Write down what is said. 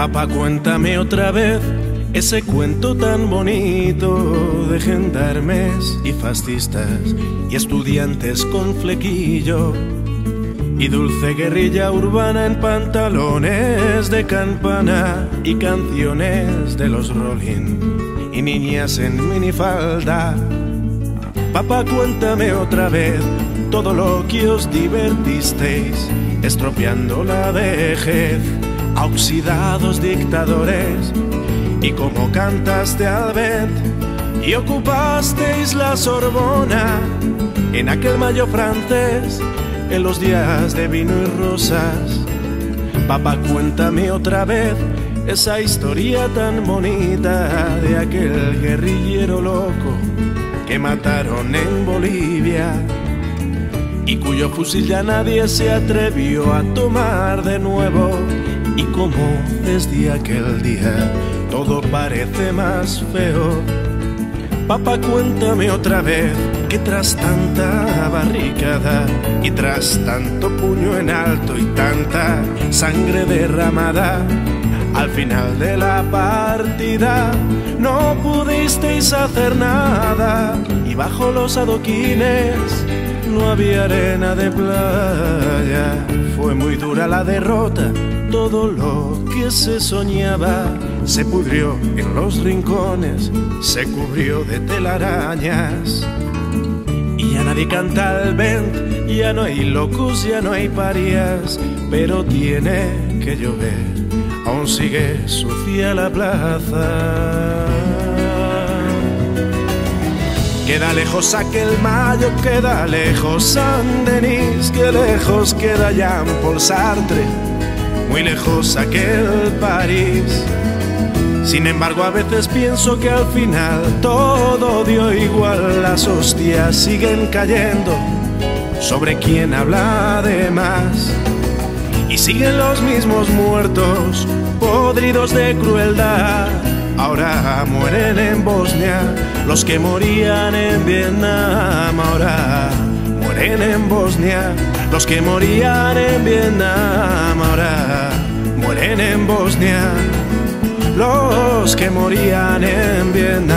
Papá, cuéntame otra vez ese cuento tan bonito de gendarmes y fascistas y estudiantes con flequillo y dulce guerrilla urbana en pantalones de campana y canciones de los Rolling y niñas en minifalda. Papá, cuéntame otra vez todo lo que os divertisteis estropeando la vejez a oxidados dictadores, y cómo cantaste al vent y ocupasteis la Sorbona en aquel mayo francés, en los días de vino y rosas. Papá, cuéntame otra vez esa historia tan bonita de aquel guerrillero loco que mataron en Bolivia y cuyo fusil ya nadie se atrevió a tomar de nuevo, y cómo desde aquel día todo parece más feo. Papá, cuéntame otra vez que tras tanta barricada y tras tanto puño en alto y tanta sangre derramada, al final de la partida no pudisteis hacer nada, y bajo los adoquines no había arena de playa. Fue muy dura la derrota, todo lo que se soñaba se pudrió en los rincones, se cubrió de telarañas. Y ya nadie canta al vent, ya no hay locos, ya no hay parias, pero tiene que llover, aún sigue sucia la plaza. Queda lejos aquel mayo, queda lejos Saint-Denis, que lejos queda Jean-Paul Sartre, muy lejos aquel París. Sin embargo, a veces pienso que al final todo dio igual, las hostias siguen cayendo sobre quien habla de más, y siguen los mismos muertos, podridos de crueldad. Ahora mueren en Bosnia los que morían en Vietnam. Ahora mueren en Bosnia los que morían en Vietnam. Ahora mueren en Bosnia los que morían en Vietnam.